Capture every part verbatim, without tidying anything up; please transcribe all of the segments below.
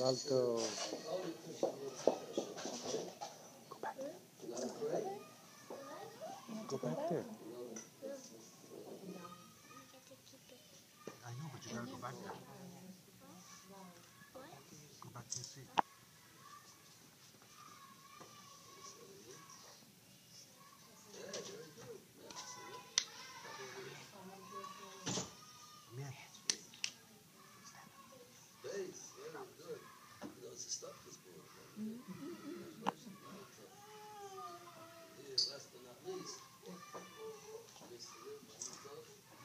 Alto. Go back there. Go back there. I know, but you gotta go back there. Go back to your seat. Amiel. Base, very good. He knows his stuff is good. Here, last but not least, Mister Rib,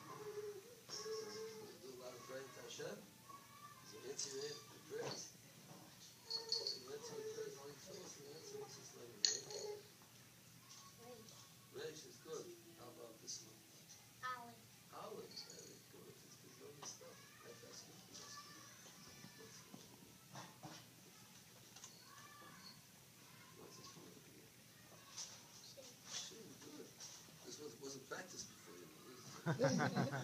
do a lot of praying to Hashem. So answer your prayers. You answer your prayers, all you tell us, you answer what's his name, right? Reish is good. How about this one? Olive. Olive, very good. It's good on your stuff. Right, that's good. That's good. What's this one over here? Shin, good. This was, wasn't practiced before, you know.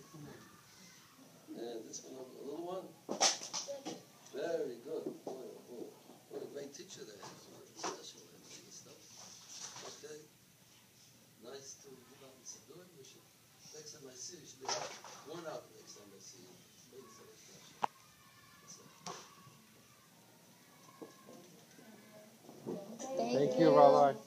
And this one, a little one. Very good. Boy, oh boy. What a great teacher there is. Special and stuff. Okay. Nice to give out and do it. We should, next time I see you, you should be worn out next time I see you. Maybe it's a special. That's it. Thank you, Rabbi.